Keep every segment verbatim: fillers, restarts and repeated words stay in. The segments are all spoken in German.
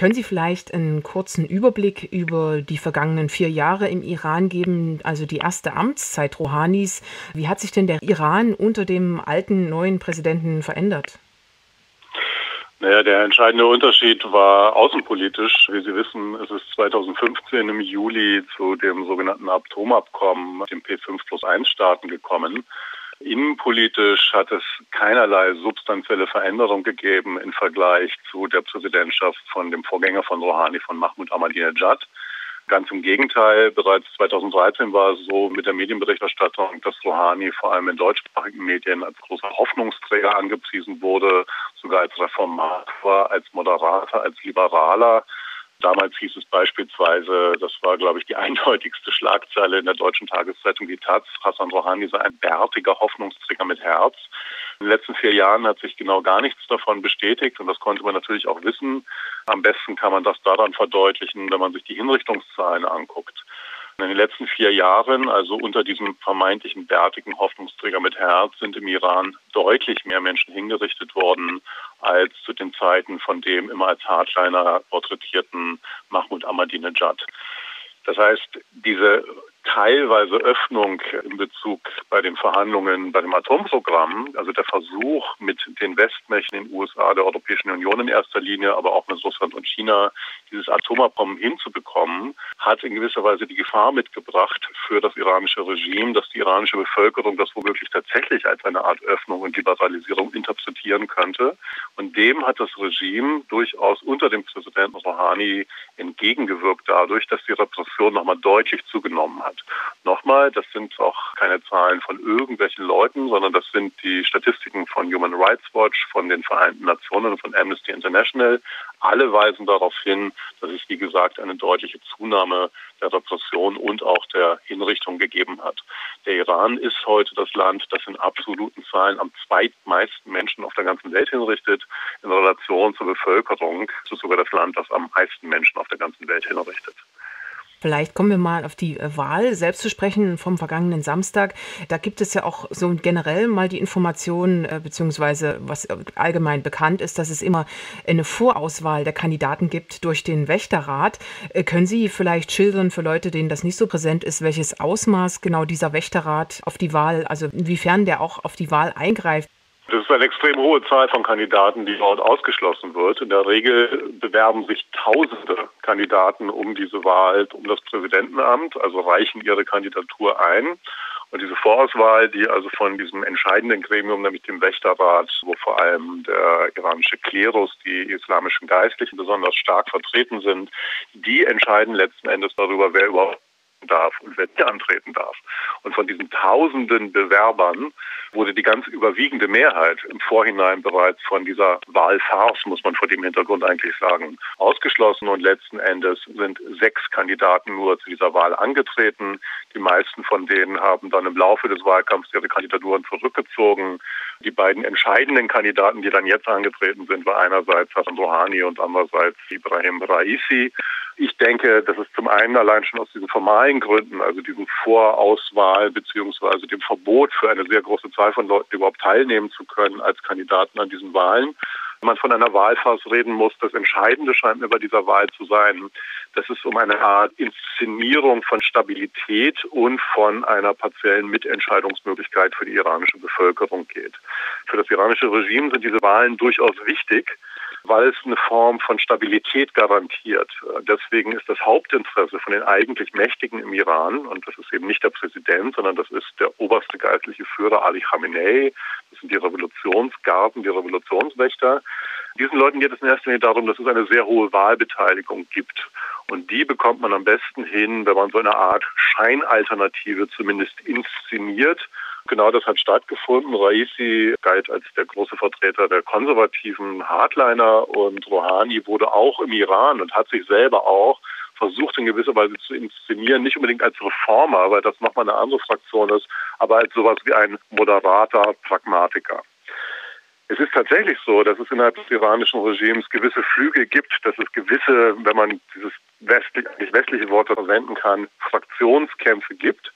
Können Sie vielleicht einen kurzen Überblick über die vergangenen vier Jahre im Iran geben, also die erste Amtszeit Rouhanis? Wie hat sich denn der Iran unter dem alten, neuen Präsidenten verändert? Naja, der entscheidende Unterschied war außenpolitisch. Wie Sie wissen, ist es zweitausendfünfzehn im Juli zu dem sogenannten Atomabkommen mit den P fünf plus eins Staaten gekommen. Innenpolitisch hat es keinerlei substanzielle Veränderung gegeben im Vergleich zu der Präsidentschaft von dem Vorgänger von Rouhani, von Mahmoud Ahmadinejad. Ganz im Gegenteil, bereits zweitausenddreizehn war es so mit der Medienberichterstattung, dass Rouhani vor allem in deutschsprachigen Medien als großer Hoffnungsträger angepriesen wurde, sogar als Reformator, als Moderator, als Liberaler. Damals hieß es beispielsweise, das war, glaube ich, die eindeutigste Schlagzeile in der deutschen Tageszeitung die Taz, Hassan Rouhani sei ein bärtiger Hoffnungsträger mit Herz. In den letzten vier Jahren hat sich genau gar nichts davon bestätigt und das konnte man natürlich auch wissen. Am besten kann man das daran verdeutlichen, wenn man sich die Hinrichtungszahlen anguckt. In den letzten vier Jahren, also unter diesem vermeintlichen bärtigen Hoffnungsträger mit Herz, sind im Iran deutlich mehr Menschen hingerichtet worden als zu den Zeiten von dem immer als Hardliner porträtierten Mahmoud Ahmadinejad. Das heißt, diese teilweise Öffnung in Bezug bei den Verhandlungen bei dem Atomprogramm, also der Versuch mit den Westmächten in den U S A, der Europäischen Union in erster Linie, aber auch mit Russland und China, dieses Atomabkommen hinzubekommen, hat in gewisser Weise die Gefahr mitgebracht für das iranische Regime, dass die iranische Bevölkerung das womöglich tatsächlich als eine Art Öffnung und Liberalisierung interpretieren könnte. Und dem hat das Regime durchaus unter dem Präsidenten Rouhani entgegengewirkt dadurch, dass die Repression nochmal deutlich zugenommen hat. Nochmal, das sind auch keine Zahlen von irgendwelchen Leuten, sondern das sind die Statistiken von Human Rights Watch, von den Vereinten Nationen und von Amnesty International. Alle weisen darauf hin, dass es, wie gesagt, eine deutliche Zunahme der Repression und auch der Hinrichtung gegeben hat. Der Iran ist heute das Land, das in absoluten Zahlen am zweitmeisten Menschen auf der ganzen Welt hinrichtet. In Relation zur Bevölkerung ist es sogar das Land, das am meisten Menschen auf der ganzen Welt hinrichtet. Vielleicht kommen wir mal auf die Wahl selbst zu sprechen vom vergangenen Samstag. Da gibt es ja auch so generell mal die Information, beziehungsweise was allgemein bekannt ist, dass es immer eine Vorauswahl der Kandidaten gibt durch den Wächterrat. Können Sie vielleicht schildern für Leute, denen das nicht so präsent ist, welches Ausmaß genau dieser Wächterrat auf die Wahl, also inwiefern der auch auf die Wahl eingreift? Das ist eine extrem hohe Zahl von Kandidaten, die dort ausgeschlossen wird. In der Regel bewerben sich Tausende Kandidaten um diese Wahl, um das Präsidentenamt, also reichen ihre Kandidatur ein. Und diese Vorauswahl, die also von diesem entscheidenden Gremium, nämlich dem Wächterrat, wo vor allem der iranische Klerus, die islamischen Geistlichen besonders stark vertreten sind, die entscheiden letzten Endes darüber, wer überhaupt darf und wer nicht antreten darf. Und von diesen tausenden Bewerbern wurde die ganz überwiegende Mehrheit im Vorhinein bereits von dieser Wahlfarce, muss man vor dem Hintergrund eigentlich sagen, ausgeschlossen. Und letzten Endes sind sechs Kandidaten nur zu dieser Wahl angetreten. Die meisten von denen haben dann im Laufe des Wahlkampfs ihre Kandidaturen zurückgezogen. Die beiden entscheidenden Kandidaten, die dann jetzt angetreten sind, war einerseits Hassan Rouhani und andererseits Ibrahim Raisi. Ich denke, dass es zum einen allein schon aus diesen formalen Gründen, also diesem Vorauswahl beziehungsweise dem Verbot für eine sehr große Zahl von Leuten überhaupt teilnehmen zu können als Kandidaten an diesen Wahlen, wenn man von einer Wahlfarce reden muss, das Entscheidende scheint mir bei dieser Wahl zu sein, dass es um eine Art Inszenierung von Stabilität und von einer partiellen Mitentscheidungsmöglichkeit für die iranische Bevölkerung geht. Für das iranische Regime sind diese Wahlen durchaus wichtig, weil es eine Form von Stabilität garantiert. Deswegen ist das Hauptinteresse von den eigentlich Mächtigen im Iran, und das ist eben nicht der Präsident, sondern das ist der oberste geistliche Führer Ali Khamenei, das sind die Revolutionsgarden, die Revolutionswächter. Diesen Leuten geht es in erster Linie darum, dass es eine sehr hohe Wahlbeteiligung gibt. Und die bekommt man am besten hin, wenn man so eine Art Scheinalternative zumindest inszeniert. Genau das hat stattgefunden. Raisi galt als der große Vertreter der konservativen Hardliner und Rouhani wurde auch im Iran und hat sich selber auch versucht in gewisser Weise zu inszenieren, nicht unbedingt als Reformer, weil das nochmal eine andere Fraktion ist, aber als sowas wie ein moderater Pragmatiker. Es ist tatsächlich so, dass es innerhalb des iranischen Regimes gewisse Flügel gibt, dass es gewisse, wenn man dieses westlich, nicht westliche Wort verwenden kann, Fraktionskämpfe gibt.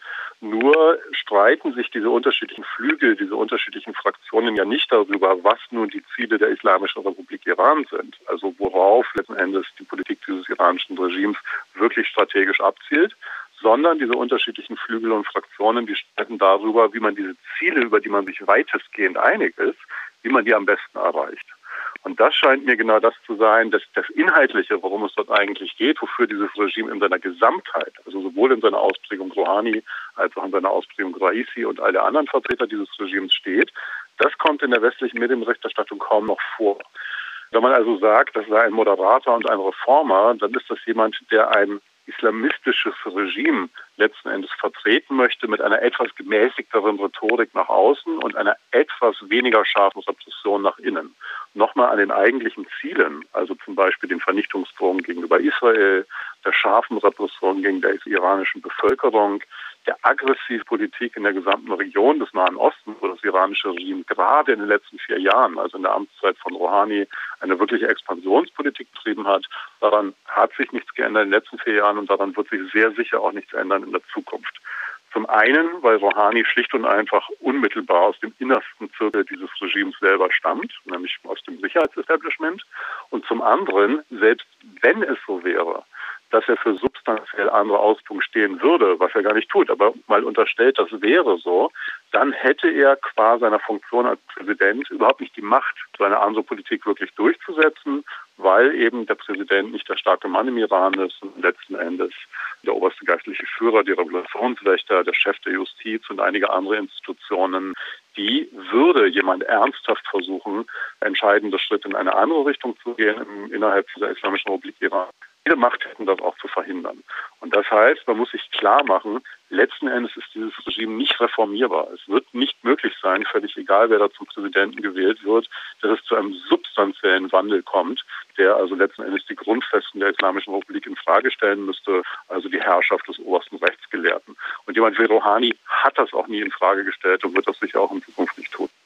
Nur streiten sich diese unterschiedlichen Flügel, diese unterschiedlichen Fraktionen ja nicht darüber, was nun die Ziele der Islamischen Republik Iran sind. Also worauf letzten Endes die Politik dieses iranischen Regimes wirklich strategisch abzielt, sondern diese unterschiedlichen Flügel und Fraktionen, die streiten darüber, wie man diese Ziele, über die man sich weitestgehend einig ist, wie man die am besten erreicht. Und das scheint mir genau das zu sein, dass das Inhaltliche, worum es dort eigentlich geht, wofür dieses Regime in seiner Gesamtheit, also sowohl in seiner Ausprägung Rouhani als auch in seiner Ausprägung Raisi und alle anderen Vertreter dieses Regimes steht, das kommt in der westlichen Medienberichterstattung kaum noch vor. Wenn man also sagt, das sei ein Moderator und ein Reformer, dann ist das jemand, der ein islamistisches Regime letzten Endes vertreten möchte mit einer etwas gemäßigteren Rhetorik nach außen und einer etwas weniger scharfen Repression nach innen. Nochmal an den eigentlichen Zielen, also zum Beispiel den Vernichtungsdrohungen gegenüber Israel, der scharfen Repression gegen die iranische Bevölkerung, der aggressiven Politik in der gesamten Region des Nahen Ostens, wo das iranische Regime gerade in den letzten vier Jahren, also in der Amtszeit von Rouhani, eine wirkliche Expansionspolitik betrieben hat. Daran hat sich nichts geändert in den letzten vier Jahren und daran wird sich sehr sicher auch nichts ändern in der Zukunft. Zum einen, weil Rouhani schlicht und einfach unmittelbar aus dem innersten Zirkel dieses Regimes selber stammt, nämlich aus dem Sicherheitsestablishment. Und zum anderen, selbst wenn es so wäre, dass er für substanziell andere Ausdruck stehen würde, was er gar nicht tut, aber mal unterstellt, das wäre so, dann hätte er qua seiner Funktion als Präsident überhaupt nicht die Macht, seine andere Politik wirklich durchzusetzen, weil eben der Präsident nicht der starke Mann im Iran ist und letzten Endes der oberste geistliche Führer, die Revolutionswächter, der Chef der Justiz und einige andere Institutionen. Die würde jemand ernsthaft versuchen, entscheidende Schritte in eine andere Richtung zu gehen innerhalb dieser Islamischen Republik Iran. Jede Macht hätten das auch zu verhindern. Und das heißt, man muss sich klar machen, letzten Endes ist dieses Regime nicht reformierbar. Es wird nicht möglich sein, völlig egal, wer da zum Präsidenten gewählt wird, dass es zu einem substanziellen Wandel kommt, der also letzten Endes die Grundfesten der Islamischen Republik in Frage stellen müsste, also die Herrschaft des obersten Rechtsgelehrten. Und jemand wie Rouhani hat das auch nie in Frage gestellt und wird das sicher auch in Zukunft nicht tun.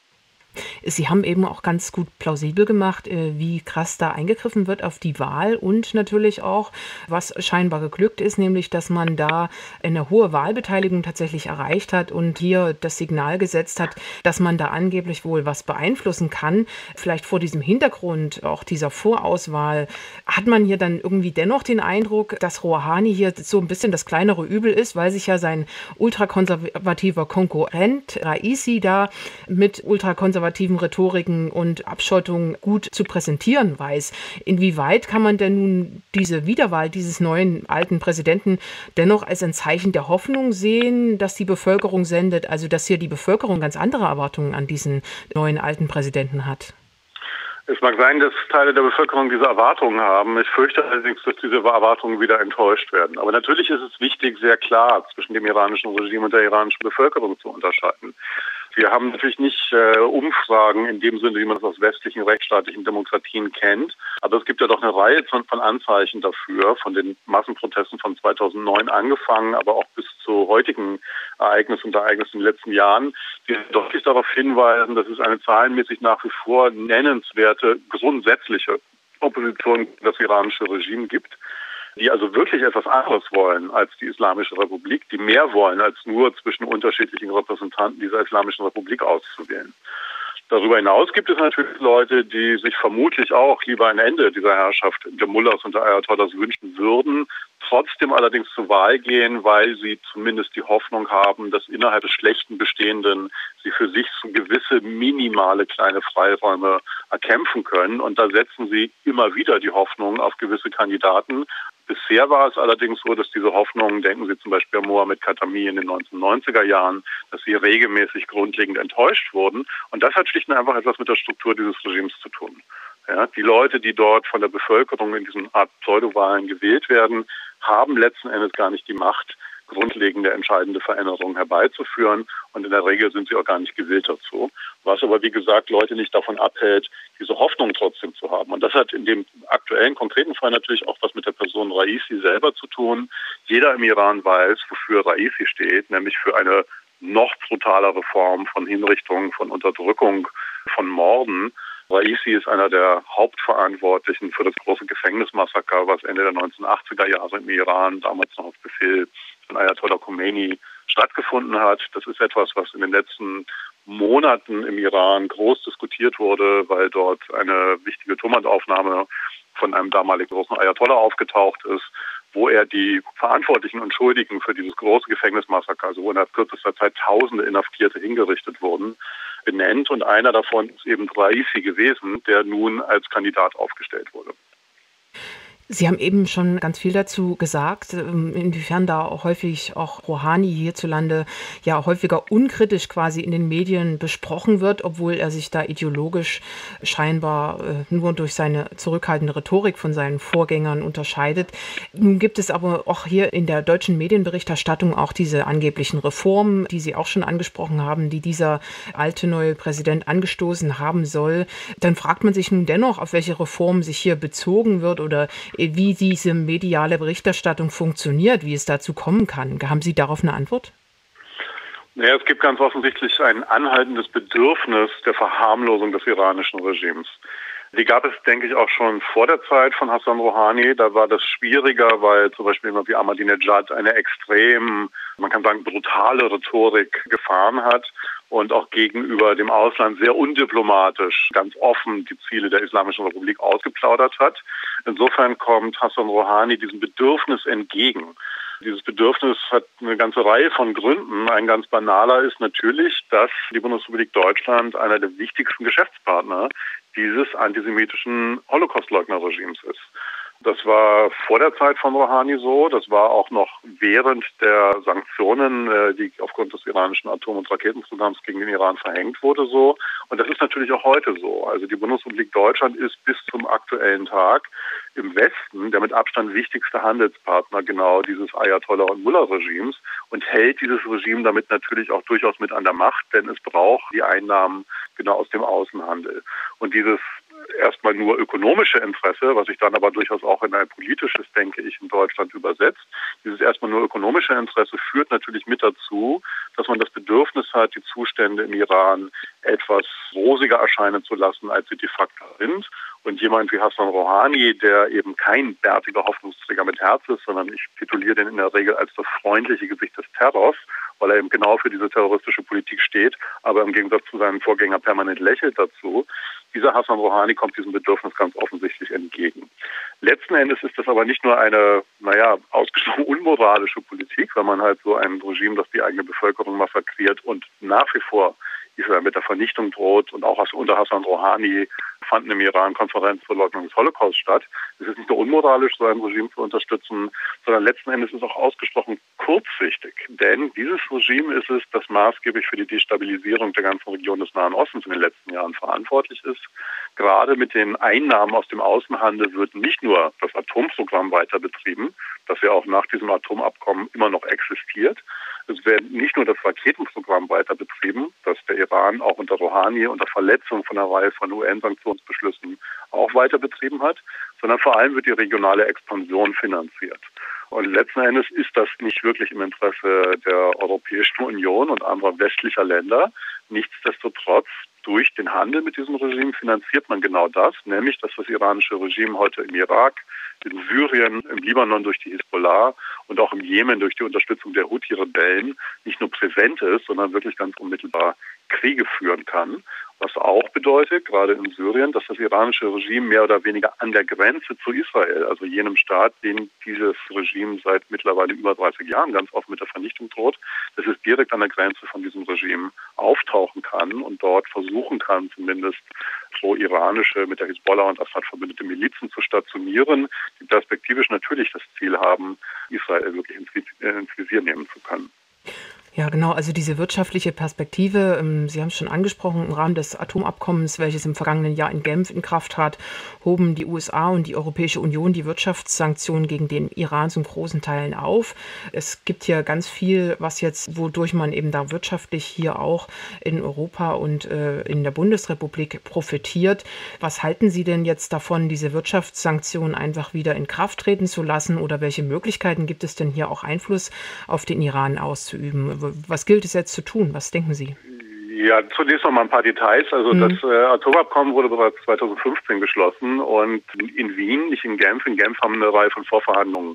Sie haben eben auch ganz gut plausibel gemacht, wie krass da eingegriffen wird auf die Wahl und natürlich auch, was scheinbar geglückt ist, nämlich, dass man da eine hohe Wahlbeteiligung tatsächlich erreicht hat und hier das Signal gesetzt hat, dass man da angeblich wohl was beeinflussen kann. Vielleicht vor diesem Hintergrund auch dieser Vorauswahl hat man hier dann irgendwie dennoch den Eindruck, dass Rouhani hier so ein bisschen das kleinere Übel ist, weil sich ja sein ultrakonservativer Konkurrent Raisi da mit ultrakonservativen Rhetoriken und Abschottung gut zu präsentieren weiß. Inwieweit kann man denn nun diese Wiederwahl dieses neuen alten Präsidenten dennoch als ein Zeichen der Hoffnung sehen, dass die Bevölkerung sendet, also dass hier die Bevölkerung ganz andere Erwartungen an diesen neuen alten Präsidenten hat? Es mag sein, dass Teile der Bevölkerung diese Erwartungen haben. Ich fürchte allerdings, dass diese Erwartungen wieder enttäuscht werden. Aber natürlich ist es wichtig, sehr klar zwischen dem iranischen Regime und der iranischen Bevölkerung zu unterscheiden. Wir haben natürlich nicht äh, Umfragen in dem Sinne, wie man es aus westlichen rechtsstaatlichen Demokratien kennt. Aber es gibt ja doch eine Reihe von, von Anzeichen dafür, von den Massenprotesten von zweitausendneun angefangen, aber auch bis zu heutigen Ereignissen und Ereignissen in den letzten Jahren, die deutlich darauf hinweisen, dass es eine zahlenmäßig nach wie vor nennenswerte, grundsätzliche Opposition gegen das iranische Regime gibt, die also wirklich etwas anderes wollen als die Islamische Republik, die mehr wollen, als nur zwischen unterschiedlichen Repräsentanten dieser Islamischen Republik auszuwählen. Darüber hinaus gibt es natürlich Leute, die sich vermutlich auch lieber ein Ende dieser Herrschaft der Mullahs und der Ayatollahs wünschen würden, trotzdem allerdings zur Wahl gehen, weil sie zumindest die Hoffnung haben, dass innerhalb des schlechten Bestehenden sie für sich so gewisse minimale kleine Freiräume erkämpfen können. Und da setzen sie immer wieder die Hoffnung auf gewisse Kandidaten. Bisher war es allerdings so, dass diese Hoffnungen, denken Sie zum Beispiel an Mohammed Khatami in den neunzehnhundertneunziger Jahren, dass sie regelmäßig grundlegend enttäuscht wurden. Und das hat schlicht und einfach etwas mit der Struktur dieses Regimes zu tun. Ja, die Leute, die dort von der Bevölkerung in diesen Art Pseudowahlen gewählt werden, haben letzten Endes gar nicht die Macht, grundlegende, entscheidende Veränderungen herbeizuführen. Und in der Regel sind sie auch gar nicht gewillt dazu. Was aber, wie gesagt, Leute nicht davon abhält, diese Hoffnung trotzdem zu haben. Und das hat in dem aktuellen, konkreten Fall natürlich auch was mit der Person Raisi selber zu tun. Jeder im Iran weiß, wofür Raisi steht, nämlich für eine noch brutalere Form von Hinrichtung, von Unterdrückung, von Morden. Raisi ist einer der Hauptverantwortlichen für das große Gefängnismassaker, was Ende der neunzehnhundertachtziger Jahre im Iran, damals noch auf Befehl von Ayatollah Khomeini, stattgefunden hat. Das ist etwas, was in den letzten Monaten im Iran groß diskutiert wurde, weil dort eine wichtige Tonbandaufnahme von einem damaligen großen Ayatollah aufgetaucht ist, wo er die Verantwortlichen und Schuldigen für dieses große Gefängnismassaker, also wo innerhalb kürzester Zeit Tausende Inhaftierte hingerichtet wurden, benennt. Und einer davon ist eben Raisi gewesen, der nun als Kandidat aufgestellt wurde. Sie haben eben schon ganz viel dazu gesagt, inwiefern da auch häufig auch Rouhani hierzulande ja häufiger unkritisch quasi in den Medien besprochen wird, obwohl er sich da ideologisch scheinbar nur durch seine zurückhaltende Rhetorik von seinen Vorgängern unterscheidet. Nun gibt es aber auch hier in der deutschen Medienberichterstattung auch diese angeblichen Reformen, die Sie auch schon angesprochen haben, die dieser alte neue Präsident angestoßen haben soll. Dann fragt man sich nun dennoch, auf welche Reformen sich hier bezogen wird oder wie diese mediale Berichterstattung funktioniert, wie es dazu kommen kann. Haben Sie darauf eine Antwort? Naja, es gibt ganz offensichtlich ein anhaltendes Bedürfnis der Verharmlosung des iranischen Regimes. Die gab es, denke ich, auch schon vor der Zeit von Hassan Rouhani. Da war das schwieriger, weil zum Beispiel jemand wie Ahmadinejad eine extrem, man kann sagen, brutale Rhetorik gefahren hat und auch gegenüber dem Ausland sehr undiplomatisch, ganz offen die Ziele der Islamischen Republik ausgeplaudert hat. Insofern kommt Hassan Rouhani diesem Bedürfnis entgegen. Dieses Bedürfnis hat eine ganze Reihe von Gründen. Ein ganz banaler ist natürlich, dass die Bundesrepublik Deutschland einer der wichtigsten Geschäftspartner dieses antisemitischen Holocaustleugner-Regimes ist. Das war vor der Zeit von Rouhani so, das war auch noch während der Sanktionen, die aufgrund des iranischen Atom- und Raketenprogramms gegen den Iran verhängt wurde, so. Und das ist natürlich auch heute so. Also die Bundesrepublik Deutschland ist bis zum aktuellen Tag im Westen der mit Abstand wichtigste Handelspartner genau dieses Ayatollah- und Mullah-Regimes und hält dieses Regime damit natürlich auch durchaus mit an der Macht, denn es braucht die Einnahmen genau aus dem Außenhandel. Und dieses erstmal nur ökonomische Interesse, was sich dann aber durchaus auch in ein politisches, denke ich, in Deutschland übersetzt. Dieses erstmal nur ökonomische Interesse führt natürlich mit dazu, dass man das Bedürfnis hat, die Zustände im Iran etwas rosiger erscheinen zu lassen, als sie de facto sind. Und jemand wie Hassan Rouhani, der eben kein bärtiger Hoffnungsträger mit Herz ist, sondern ich tituliere den in der Regel als das freundliche Gesicht des Terrors, weil er eben genau für diese terroristische Politik steht, aber im Gegensatz zu seinem Vorgänger permanent lächelt dazu. Dieser Hassan Rouhani kommt diesem Bedürfnis ganz offensichtlich entgegen. Letzten Endes ist das aber nicht nur eine, naja, ausgesprochen unmoralische Politik, wenn man halt so ein Regime, das die eigene Bevölkerung massakriert und nach wie vor Israel mit der Vernichtung droht und auch unter Hassan Rouhani fanden im Iran Konferenz zur Leugnung des Holocaust statt. Es ist nicht nur unmoralisch, so ein Regime zu unterstützen, sondern letzten Endes ist es auch ausgesprochen kurzsichtig. Denn dieses Regime ist es, das maßgeblich für die Destabilisierung der ganzen Region des Nahen Ostens in den letzten Jahren verantwortlich ist. Gerade mit den Einnahmen aus dem Außenhandel wird nicht nur das Atomprogramm weiter betrieben, das ja auch nach diesem Atomabkommen immer noch existiert. Es wird nicht nur das Raketenprogramm weiter betrieben, das der Iran auch unter Rouhani unter Verletzung von einer Reihe von U N-Sanktionsbeschlüssen auch weiter betrieben hat, sondern vor allem wird die regionale Expansion finanziert. Und letzten Endes ist das nicht wirklich im Interesse der Europäischen Union und anderer westlicher Länder. Nichtsdestotrotz, durch den Handel mit diesem Regime finanziert man genau das, nämlich dass das iranische Regime heute im Irak, in Syrien, im Libanon durch die Hisbollah und auch im Jemen durch die Unterstützung der Houthi-Rebellen nicht nur präsent ist, sondern wirklich ganz unmittelbar Kriege führen kann. Was auch bedeutet, gerade in Syrien, dass das iranische Regime mehr oder weniger an der Grenze zu Israel, also jenem Staat, den dieses Regime seit mittlerweile über dreißig Jahren ganz offen mit der Vernichtung droht, dass es direkt an der Grenze von diesem Regime auftauchen kann und dort versuchen kann, zumindest pro-iranische, mit der Hisbollah und Assad verbündete Milizen zu stationieren, die perspektivisch natürlich das Ziel haben, Israel wirklich ins Visier nehmen zu können. Ja, genau. Also diese wirtschaftliche Perspektive, Sie haben es schon angesprochen, im Rahmen des Atomabkommens, welches im vergangenen Jahr in Genf in Kraft trat, hoben die U S A und die Europäische Union die Wirtschaftssanktionen gegen den Iran zum großen Teilen auf. Es gibt hier ganz viel, was jetzt, wodurch man eben da wirtschaftlich hier auch in Europa und äh, in der Bundesrepublik profitiert. Was halten Sie denn jetzt davon, diese Wirtschaftssanktionen einfach wieder in Kraft treten zu lassen? Oder welche Möglichkeiten gibt es denn hier auch Einfluss auf den Iran auszuüben? Was gilt es jetzt zu tun? Was denken Sie? Ja, zunächst noch mal ein paar Details. Also mhm. das äh, Atomabkommen wurde bereits zweitausendfünfzehn geschlossen und in, in Wien, nicht in Genf. In Genf haben eine Reihe von Vorverhandlungen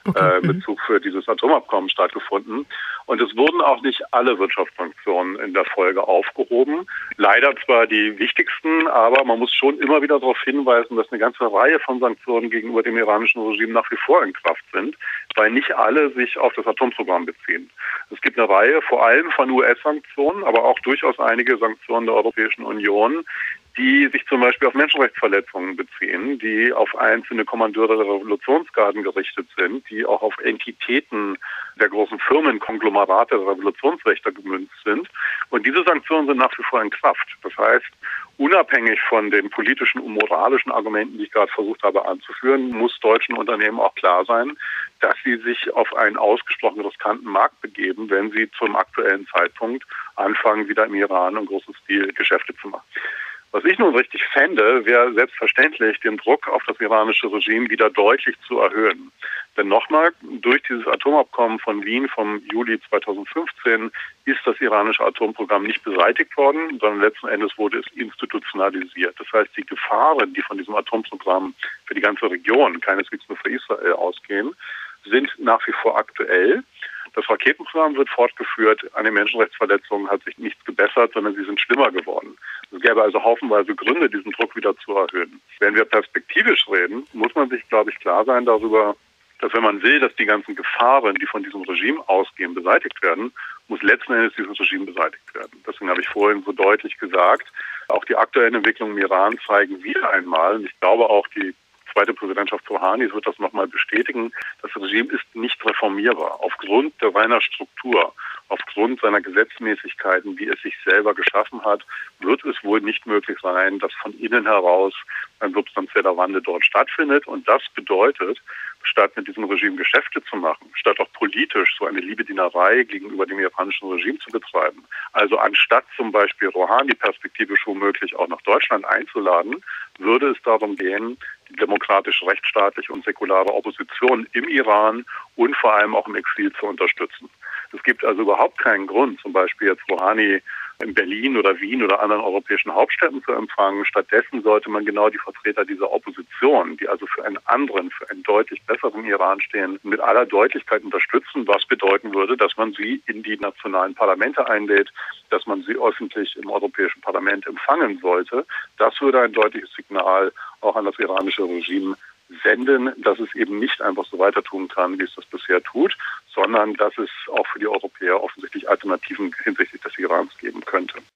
Okay. äh, in Bezug für dieses Atomabkommen stattgefunden. Und es wurden auch nicht alle Wirtschaftssanktionen in der Folge aufgehoben. Leider zwar die wichtigsten, aber man muss schon immer wieder darauf hinweisen, dass eine ganze Reihe von Sanktionen gegenüber dem iranischen Regime nach wie vor in Kraft sind, weil nicht alle sich auf das Atomprogramm beziehen. Es gibt eine Reihe, vor allem von U S-Sanktionen, aber auch durchaus einige Sanktionen der Europäischen Union, die sich zum Beispiel auf Menschenrechtsverletzungen beziehen, die auf einzelne Kommandeure der Revolutionsgarden gerichtet sind, die auch auf Entitäten der großen Firmenkonglomerate der Revolutionsrechter gemünzt sind. Und diese Sanktionen sind nach wie vor in Kraft. Das heißt, unabhängig von den politischen und moralischen Argumenten, die ich gerade versucht habe anzuführen, muss deutschen Unternehmen auch klar sein, dass sie sich auf einen ausgesprochen riskanten Markt begeben, wenn sie zum aktuellen Zeitpunkt anfangen, wieder im Iran im großen Stil Geschäfte zu machen. Was ich nun richtig fände, wäre selbstverständlich, den Druck auf das iranische Regime wieder deutlich zu erhöhen. Denn nochmal, durch dieses Atomabkommen von Wien vom Juli zweitausendfünfzehn ist das iranische Atomprogramm nicht beseitigt worden, sondern letzten Endes wurde es institutionalisiert. Das heißt, die Gefahren, die von diesem Atomprogramm für die ganze Region, keineswegs nur für Israel, ausgehen, sind nach wie vor aktuell. Das Raketenprogramm wird fortgeführt. An den Menschenrechtsverletzungen hat sich nichts gebessert, sondern sie sind schlimmer geworden. Es gäbe also haufenweise Gründe, diesen Druck wieder zu erhöhen. Wenn wir perspektivisch reden, muss man sich, glaube ich, klar sein darüber, dass wenn man will, dass die ganzen Gefahren, die von diesem Regime ausgehen, beseitigt werden, muss letzten Endes dieses Regime beseitigt werden. Deswegen habe ich vorhin so deutlich gesagt, auch die aktuellen Entwicklungen im Iran zeigen wieder einmal, und ich glaube auch die zweite Präsidentschaft Rouhanis wird das nochmal bestätigen, das Regime ist nicht reformierbar. Aufgrund der seiner Struktur, aufgrund seiner Gesetzmäßigkeiten, wie es sich selber geschaffen hat, wird es wohl nicht möglich sein, dass von innen heraus ein substanzieller Wandel dort stattfindet. Und das bedeutet, statt mit diesem Regime Geschäfte zu machen, statt auch politisch so eine Liebedienerei gegenüber dem iranischen Regime zu betreiben, also anstatt zum Beispiel Rouhani perspektivisch womöglich auch nach Deutschland einzuladen, würde es darum gehen, die demokratische, rechtsstaatliche und säkulare Opposition im Iran und vor allem auch im Exil zu unterstützen. Es gibt also überhaupt keinen Grund, zum Beispiel jetzt Rouhani in Berlin oder Wien oder anderen europäischen Hauptstädten zu empfangen. Stattdessen sollte man genau die Vertreter dieser Opposition, die also für einen anderen, für einen deutlich besseren Iran stehen, mit aller Deutlichkeit unterstützen, was bedeuten würde, dass man sie in die nationalen Parlamente einlädt, dass man sie öffentlich im Europäischen Parlament empfangen sollte. Das würde ein deutliches Signal auch an das iranische Regime senden, dass es eben nicht einfach so weiter tun kann, wie es das bisher tut, sondern dass es auch für die Europäer offensichtlich Alternativen hinsichtlich des Irans geben könnte.